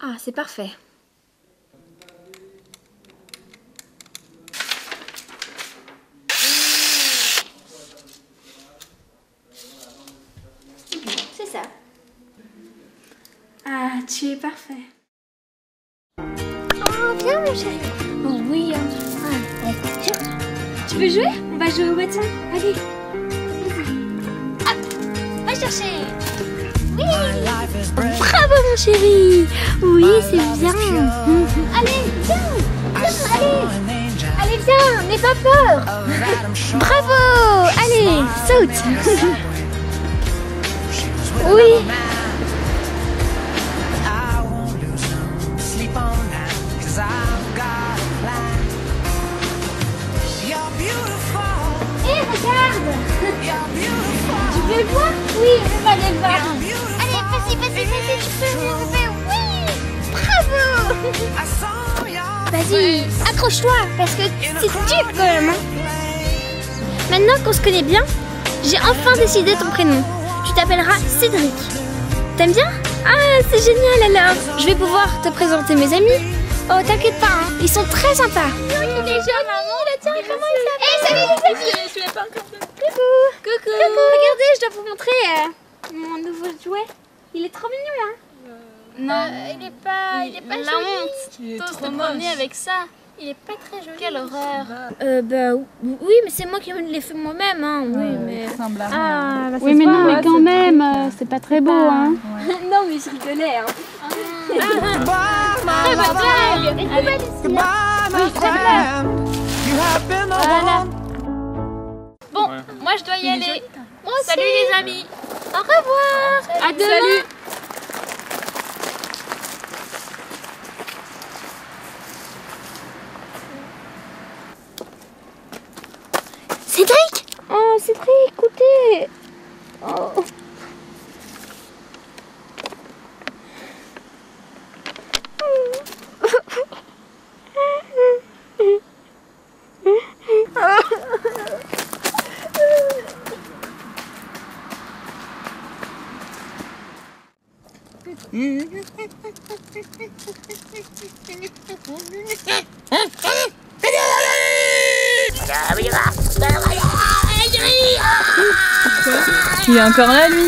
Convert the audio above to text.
Ah, c'est parfait. C'est ça. Ah, tu es parfait. Oh, viens mon chéri. Oh oui, hein. Allez, viens. Tu veux jouer? On va jouer au bâton. Allez. Va chercher. Oui. Bravo mon chéri. Oui, c'est bien. Allez, viens. Allez, viens, n'aie pas peur. Bravo. Allez, saute. Oui. Hé, regarde. Tu veux le voir? Oui, je vais aller le voir. Allez, vas-y, tu peux, oui. Bravo. Vas-y, accroche-toi, parce que c'est dur quand même. Hein. Maintenant qu'on se connaît bien, j'ai enfin décidé ton prénom. Tu t'appelleras Cédric. T'aimes bien? Ah, c'est génial alors. Je vais pouvoir te présenter mes amis. Oh, t'inquiète pas, hein. Ils sont très sympas. Il est joli, tiens, comment il s'appelle? Hey, salut les amis. Je l'ai pas encore fait. Coucou. Regardez, je dois vous montrer mon nouveau jouet. Il est trop mignon, hein. Non, il est pas la joli. honte. T'oses te promener avec ça. Il est pas très joli. Quelle horreur. Bah oui, mais c'est moi qui l'ai fait moi-même, hein. Oui, mais... Ah, bah, oui, mais non, mais quand même, c'est pas très beau, hein. non, mais je rigolais, hein. Très bonne blague. Voilà. Bon, moi je dois y aller. Moi aussi. Salut les amis. Au revoir. À demain. Salut. Cédric. Oh, Cédric, écoutez. Oh. Il est encore là, lui.